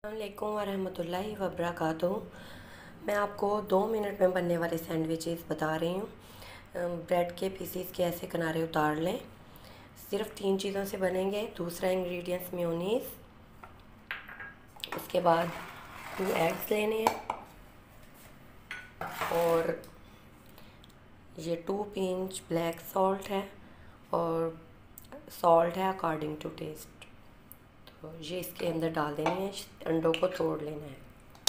अस्सलामुअलैकुम वरहमतुल्लाहि वबरकातुहू। मैं आपको 2 मिनट में बनने वाले सैंडविचेस बता रही हूँ। ब्रेड के पीसीस के ऐसे किनारे उतार लें। सिर्फ 3 चीज़ों से बनेंगे। दूसरा इंग्रेडिएंट्स मेयोनीज़, उसके बाद 2 एग्स लेने हैं और ये 2 पिंच ब्लैक सॉल्ट है और सॉल्ट है अकॉर्डिंग टू टेस्ट। तो ये इसके अंदर डाल देनी है। अंडों को तोड़ लेना है।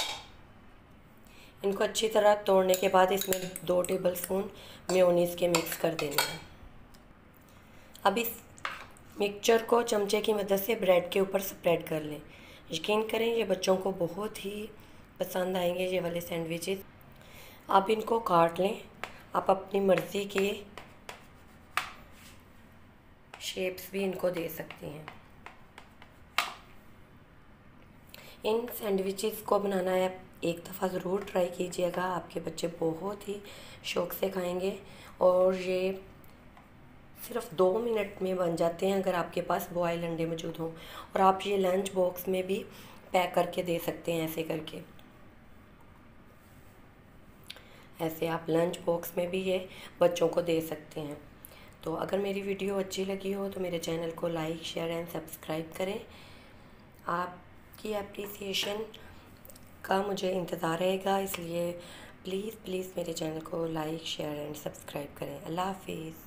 इनको अच्छी तरह तोड़ने के बाद इसमें 2 टेबलस्पून मेयोनीज़ के मिक्स कर देने हैं। अब इस मिक्सचर को चमचे की मदद से ब्रेड के ऊपर स्प्रेड कर लें। यकीन करें ये बच्चों को बहुत ही पसंद आएंगे ये वाले सैंडविचेस। आप इनको काट लें। आप अपनी मर्ज़ी के शेप्स भी इनको दे सकते हैं। इन सैंडविचेस को बनाना है एक दफ़ा ज़रूर ट्राई कीजिएगा। आपके बच्चे बहुत ही शौक़ से खाएंगे और ये सिर्फ 2 मिनट में बन जाते हैं अगर आपके पास बॉयल अंडे मौजूद हों। और आप ये लंच बॉक्स में भी पैक करके दे सकते हैं। ऐसे आप लंच बॉक्स में भी ये बच्चों को दे सकते हैं। तो अगर मेरी वीडियो अच्छी लगी हो तो मेरे चैनल को लाइक, शेयर एंड सब्सक्राइब करें। आपकी एप्रिसिएशन का मुझे इंतज़ार रहेगा, इसलिए प्लीज़ मेरे चैनल को लाइक, शेयर एंड सब्सक्राइब करें। अल्लाह हाफिज़।